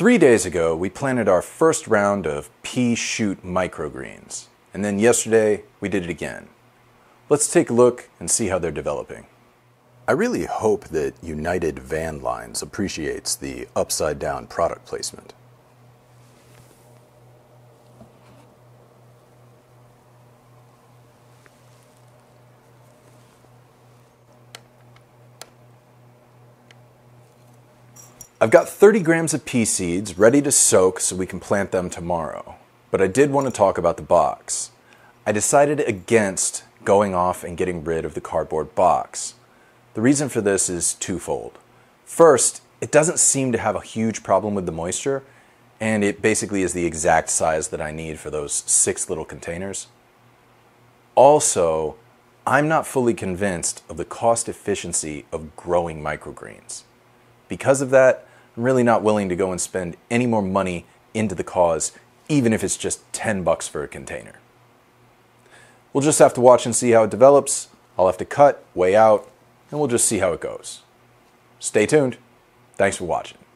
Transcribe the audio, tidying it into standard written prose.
3 days ago, we planted our first round of pea shoot microgreens. And then yesterday, we did it again. Let's take a look and see how they're developing. I really hope that United Van Lines appreciates the upside-down product placement. I've got 30 grams of pea seeds ready to soak so we can plant them tomorrow. But I did want to talk about the box. I decided against going off and getting rid of the cardboard box. The reason for this is twofold. First, it doesn't seem to have a huge problem with the moisture, and it basically is the exact size that I need for those 6 little containers. Also, I'm not fully convinced of the cost efficiency of growing microgreens. Because of that, I'm really not willing to go and spend any more money into the cause, even if it's just $10 for a container. We'll just have to watch and see how it develops. I'll have to cut, weigh out, and we'll just see how it goes. Stay tuned. Thanks for watching.